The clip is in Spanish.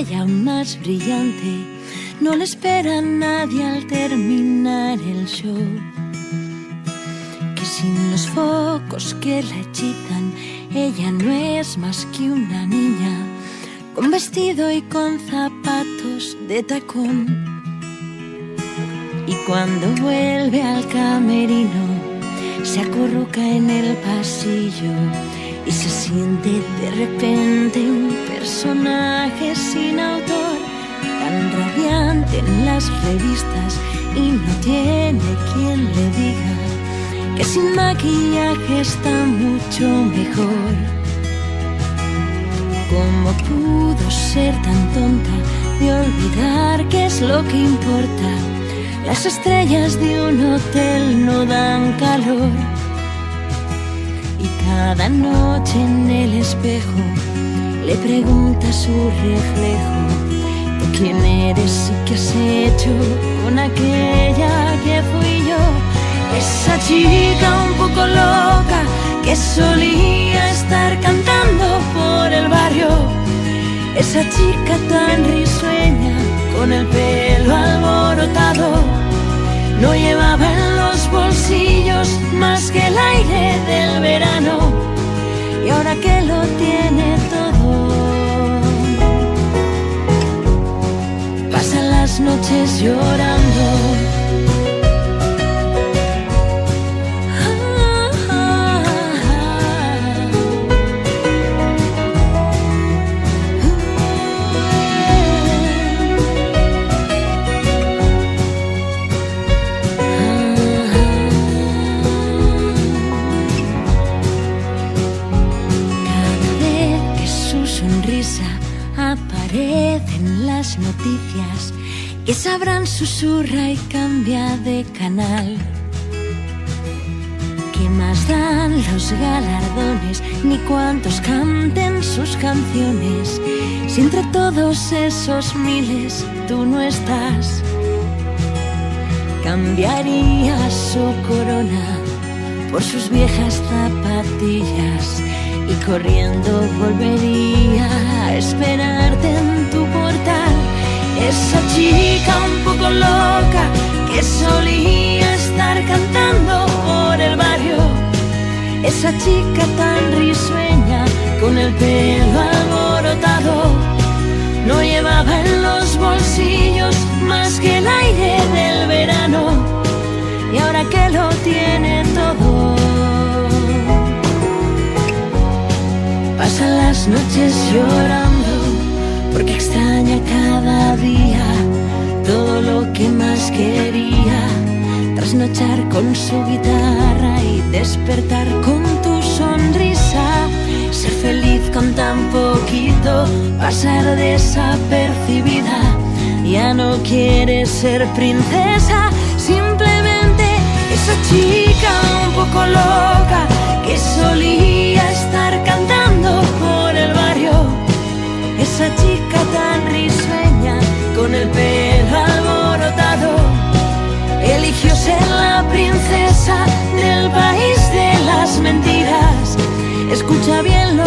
estrella más brillante no le espera a nadie al terminar el show. Que sin los focos que la hechizan, ella no es más que una niña con vestido y con zapatos de tacón. Y cuando vuelve al camerino, se acurruca en el pasillo y se siente de repente un personaje sin autor, tan radiante en las revistas, y no tiene quien le diga que sin maquillaje está mucho mejor. ¿Cómo pudo ser tan tonta de olvidar qué es lo que importa? Las estrellas de un hotel no dan calor. Y cada noche en el espejo le pregunta a su reflejo: ¿tú quién eres y qué has hecho con aquella que fui yo? Esa chica un poco loca que solía estar cantando por el barrio. Esa chica tan risueña con el pelo alborotado, no llevaba en los bolsillos más que el aire del verano, y ahora que lo tiene todo, pasa las noches llorando. Aparecen las noticias que sabrán, susurra y cambia de canal. ¿Qué más dan los galardones ni cuántos canten sus canciones, si entre todos esos miles tú no estás? Cambiaría su corona por sus viejas zapatillas y corriendo volvería a esperarte en tu portal. Esa chica un poco loca que solía estar cantando por el barrio, esa chica tan risueña con el pelo alborotado, no llevaba en los bolsillos más que el aire del verano, y ahora que lo tiene todo, pasa las noches llorando porque extraña cada día todo lo que más quería: trasnochar con su guitarra y despertar con tu sonrisa, ser feliz con tan poquito, pasar desapercibida. Ya no quiere ser princesa, simplemente esa chica un poco loca que solía estar cantando por el barrio, esa chica tan risueña con el pelo alborotado, eligió ser la princesa del país de las mentiras. Escucha bien lo